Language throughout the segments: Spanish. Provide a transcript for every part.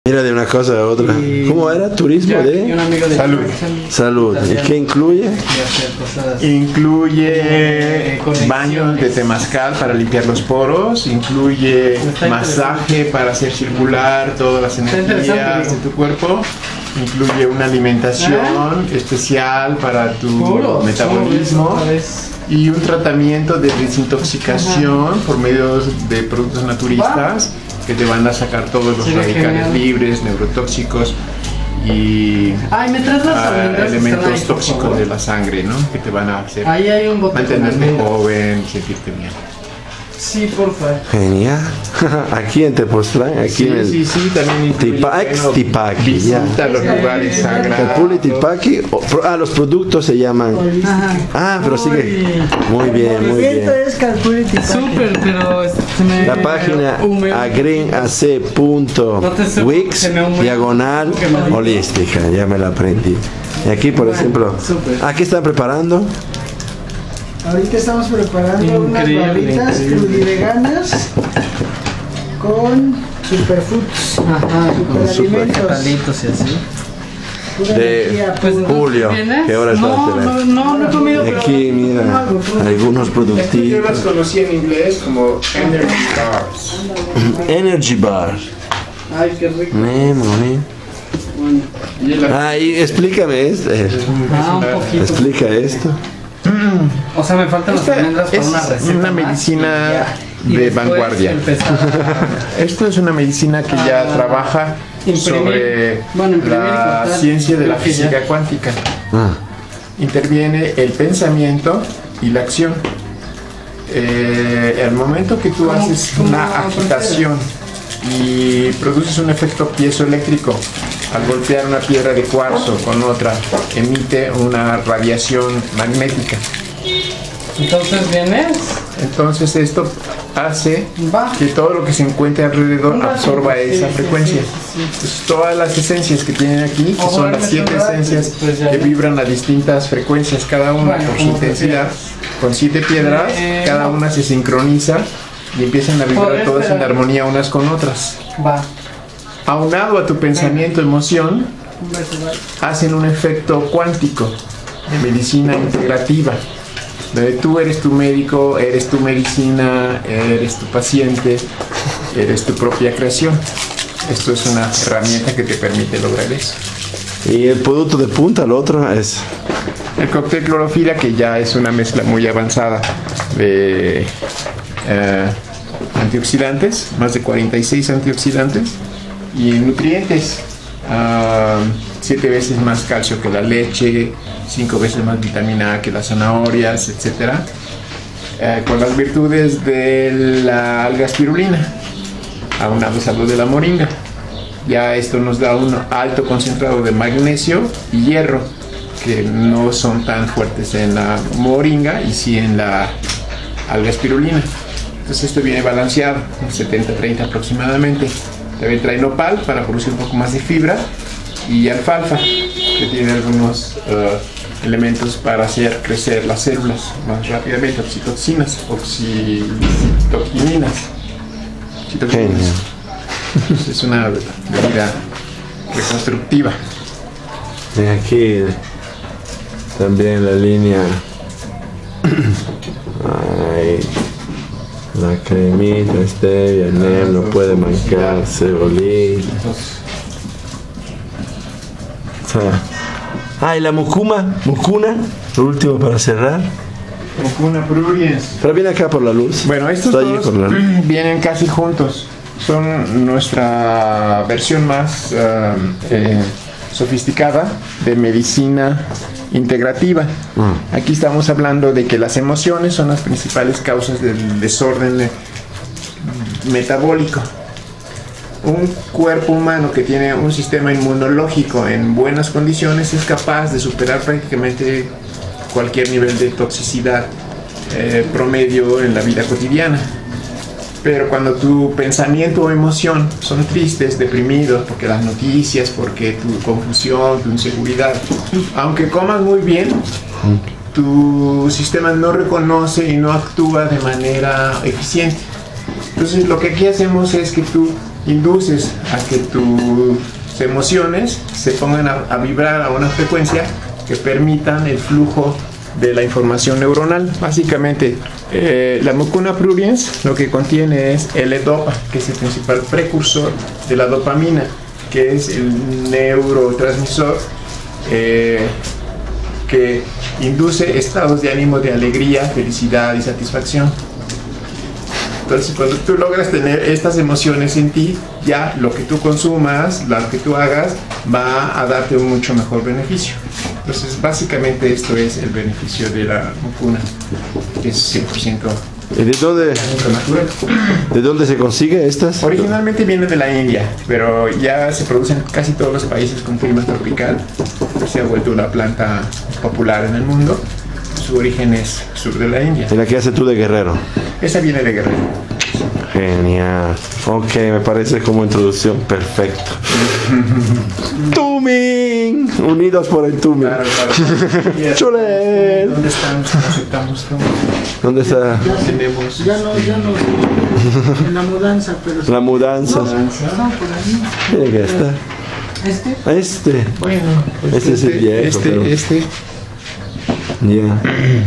Mira de una cosa a otra. ¿Cómo era? Turismo de salud. Salud. ¿Y qué incluye? Incluye baños de temazcal para limpiar los poros, incluye masaje para hacer circular todas las energías de tu cuerpo, incluye una alimentación especial para tu metabolismo y un tratamiento de desintoxicación por medio de productos naturistas que te van a sacar todos los radicales libres, neurotóxicos y elementos tóxicos de la sangre, ¿no? Que te van a hacer mantenerte joven, sentirte bien. Sí, por favor. Genial. Aquí en Tepoztlán, aquí en el también Tipaqui. Visita los lugares sagrados. Calpulli Tipaqui. Los productos se llaman. Pero sigue. Muy bien, muy bien. Es Calpulli Tipaqui. Súper, pero la página agreenac.wix/holística. Ya me la aprendí. Y aquí, por ejemplo, ¿qué están preparando? Ahorita estamos preparando unas barritas crudiveganas con superfoods, superalimentos y así. De Julio, que ahora está no he comido. Aquí, mira, algunos productos. Yo las conocí en inglés como Energy Bars. Energy Bar. Ay, qué rico. Y explícame esto. Un poquito. Explica esto. O sea, me faltan las almendras para una receta. Es una medicina de vanguardia. Esto es una medicina que ya trabaja sobre la ciencia de la física cuántica. Interviene el pensamiento y la acción. El momento que tú haces una agitación y produces un efecto piezoeléctrico al golpear una piedra de cuarzo con otra, emite una radiación magnética. Entonces esto hace que todo lo que se encuentre alrededor absorba esa frecuencia. Entonces, todas las esencias que tienen aquí, que son las 7 esencias que vibran a distintas frecuencias, cada una por su intensidad, con 7 piedras, cada una se sincroniza y empiezan a vibrar todas en armonía unas con otras. Aunado a tu pensamiento, emoción, hacen un efecto cuántico de medicina integrativa, donde tú eres tu médico, eres tu medicina, eres tu paciente, eres tu propia creación. Esto es una herramienta que te permite lograr eso. Y el producto de punta, el otro es el cóctel clorofila, que ya es una mezcla muy avanzada de antioxidantes, más de 46 antioxidantes, y nutrientes, 7 veces más calcio que la leche, 5 veces más vitamina A que las zanahorias, etc. Con las virtudes de la alga espirulina, aunados a lo de la moringa. Ya esto nos da un alto concentrado de magnesio y hierro, que no son tan fuertes en la moringa y sí en la alga espirulina. Entonces esto viene balanceado, 70-30 aproximadamente. También trae nopal para producir un poco más de fibra y alfalfa, que tiene algunos elementos para hacer crecer las células más rápidamente, oxitoxinas, oxitoquininas. Es una bebida reconstructiva. Y aquí también la línea, la cremita, stevia, no puede mancar, cebolita. Y la mucuna, lo último para cerrar. Mucuna pruriens. Pero viene acá por la luz. Bueno, estos dos vienen casi juntos. Son nuestra versión más sofisticada de medicina integrativa. Aquí estamos hablando de que las emociones son las principales causas del desorden metabólico. Un cuerpo humano que tiene un sistema inmunológico en buenas condiciones es capaz de superar prácticamente cualquier nivel de toxicidad promedio en la vida cotidiana. Pero cuando tu pensamiento o emoción son tristes, deprimidos, porque las noticias, porque tu confusión, tu inseguridad, aunque comas muy bien, tu sistema no reconoce y no actúa de manera eficiente. Entonces lo que aquí hacemos es que tú induces a que tus emociones se pongan a vibrar a una frecuencia que permitan el flujo de la información neuronal. Básicamente, la mucuna pruriens lo que contiene es L-Dopa, que es el principal precursor de la dopamina, que es el neurotransmisor que induce estados de ánimo de alegría, felicidad y satisfacción. Entonces, cuando tú logras tener estas emociones en ti, ya lo que tú consumas, lo que tú hagas, va a darte un mucho mejor beneficio. Entonces, básicamente esto es el beneficio de la mucuna, que es 100% ¿Y de dónde se consigue estas? originalmente viene de la India, pero ya se produce en casi todos los países con clima tropical. Se ha vuelto una planta popular en el mundo. Su origen es sur de la India. ¿Y la que haces tú de Guerrero? Esa viene de Guerrero. Genial. Ok, me parece como introducción perfecto. Tuning. Unidos por el Tuning. Claro, claro. Chulé. ¿Dónde están? ¿Aceptamos? ¿Dónde está Tenemos. Ya no, en la mudanza, pero sí. la mudanza? No, por ahí. Tiene que estar. Este. Bueno, Este es el viejo, pero- Ya.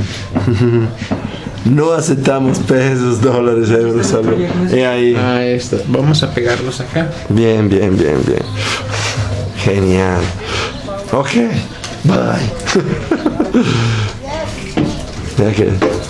No aceptamos pesos, dólares, euros, solo. Y ahí. Ah, esto. Vamos a pegarlos acá. Bien, bien, bien, bien. Genial. Ok. Bye. Ya que